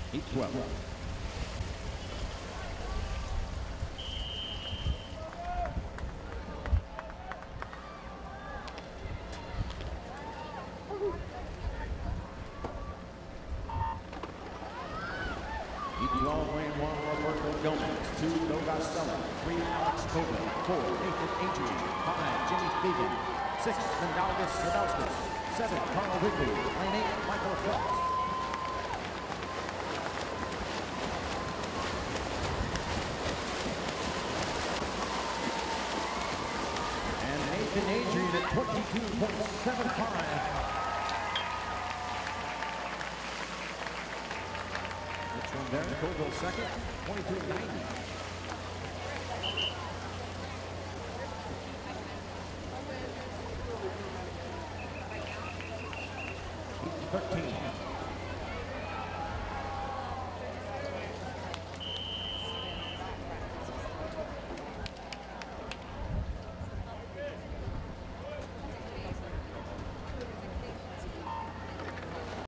8-12. Lane 1, Roberto Gomez. 2, Douglas Stella. 3, Alex Copeland. 4, Nathan Adrian. 5, Jimmy Fagan. 6, Mendalvis Sadauskas. 7, Carl Ridley. Lane 8, Michael Phelps. And Nathan Adrian at 22.75. From there, Colville second, 22.90.